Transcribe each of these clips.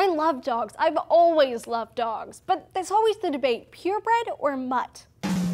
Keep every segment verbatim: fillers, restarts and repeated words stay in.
I love dogs. I've always loved dogs. But there's always the debate, purebred or mutt?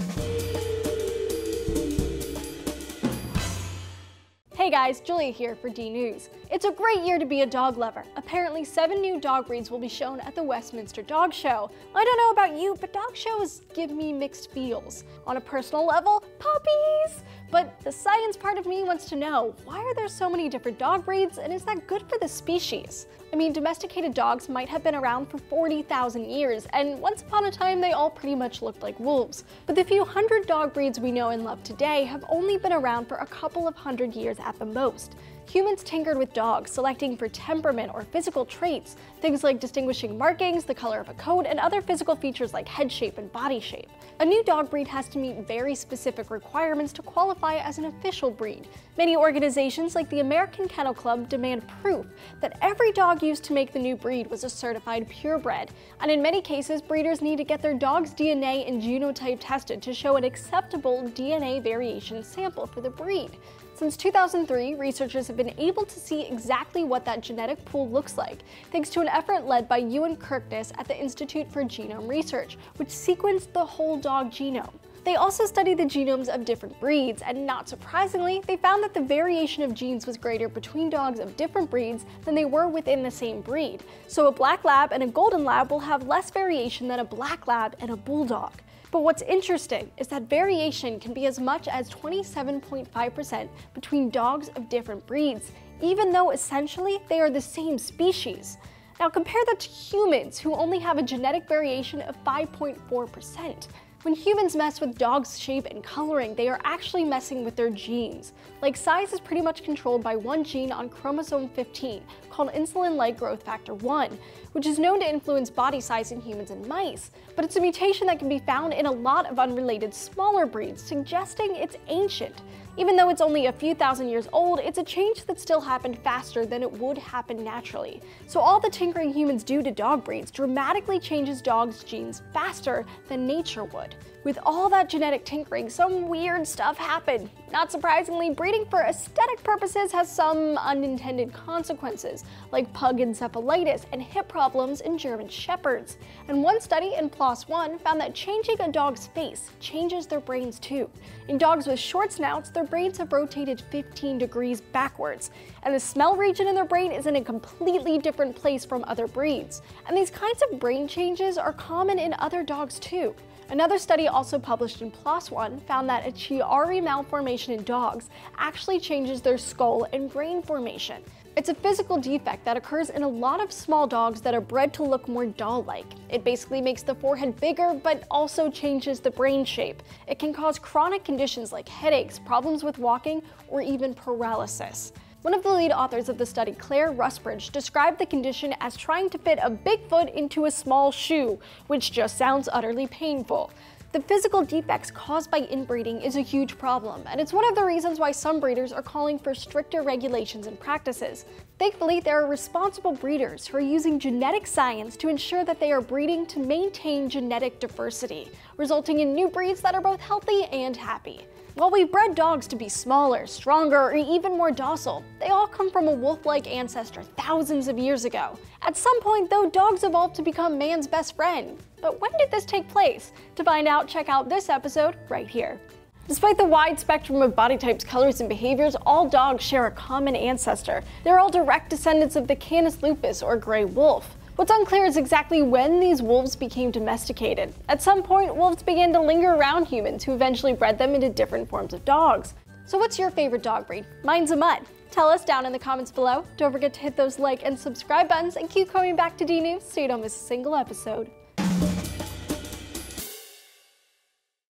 Hey guys, Julia here for D News. It's a great year to be a dog lover. Apparently seven new dog breeds will be shown at the Westminster Dog Show. I don't know about you, but dog shows give me mixed feels. On a personal level, puppies! But the science part of me wants to know, why are there so many different dog breeds, and is that good for the species? I mean, domesticated dogs might have been around for forty thousand years, and once upon a time they all pretty much looked like wolves. But the few hundred dog breeds we know and love today have only been around for a couple of hundred years at the most. Humans tinkered with dogs, selecting for temperament or physical traits, things like distinguishing markings, the color of a coat, and other physical features like head shape and body shape. A new dog breed has to meet very specific requirements to qualify as an official breed. Many organizations like the American Kennel Club demand proof that every dog used to make the new breed was a certified purebred, and in many cases breeders need to get their dog's D N A and genotype tested to show an acceptable D N A variation sample for the breed. Since two thousand three, researchers have been able to see exactly what that genetic pool looks like, thanks to an effort led by Ewan Kirkness at the Institute for Genome Research, which sequenced the whole dog genome. They also studied the genomes of different breeds, and not surprisingly, they found that the variation of genes was greater between dogs of different breeds than they were within the same breed. So a black lab and a golden lab will have less variation than a black lab and a bulldog. But what's interesting is that variation can be as much as twenty-seven point five percent between dogs of different breeds, even though essentially they are the same species. Now compare that to humans, who only have a genetic variation of five point four percent. When humans mess with dogs' shape and coloring, they are actually messing with their genes. Like, size is pretty much controlled by one gene on chromosome fifteen, called insulin-like growth factor one, which is known to influence body size in humans and mice. But it's a mutation that can be found in a lot of unrelated smaller breeds, suggesting it's ancient. Even though it's only a few thousand years old, it's a change that still happened faster than it would happen naturally. So all the tinkering humans do to dog breeds dramatically changes dogs' genes faster than nature would. With all that genetic tinkering, some weird stuff happened. Not surprisingly, breeding for aesthetic purposes has some unintended consequences, like pug encephalitis and hip problems in German shepherds. And one study in PLOS One found that changing a dog's face changes their brains too. In dogs with short snouts, their brains have rotated fifteen degrees backwards, and the smell region in their brain is in a completely different place from other breeds. And these kinds of brain changes are common in other dogs too. Another study also published in PLOS One found that a Chihuahua malformation in dogs actually changes their skull and brain formation. It's a physical defect that occurs in a lot of small dogs that are bred to look more doll-like. It basically makes the forehead bigger, but also changes the brain shape. It can cause chronic conditions like headaches, problems with walking, or even paralysis. One of the lead authors of the study, Claire Rusbridge, described the condition as trying to fit a big foot into a small shoe, which just sounds utterly painful. The physical defects caused by inbreeding is a huge problem, and it's one of the reasons why some breeders are calling for stricter regulations and practices. Thankfully, there are responsible breeders who are using genetic science to ensure that they are breeding to maintain genetic diversity, resulting in new breeds that are both healthy and happy. While we bred dogs to be smaller, stronger, or even more docile, they all come from a wolf-like ancestor thousands of years ago. At some point, though, dogs evolved to become man's best friend. But when did this take place? To find out, check out this episode right here. Despite the wide spectrum of body types, colors, and behaviors, all dogs share a common ancestor. They're all direct descendants of the Canis lupus, or gray wolf. What's unclear is exactly when these wolves became domesticated. At some point, wolves began to linger around humans, who eventually bred them into different forms of dogs. So what's your favorite dog breed? Mine's a mutt. Tell us down in the comments below. Don't forget to hit those like and subscribe buttons, and keep coming back to D News so you don't miss a single episode.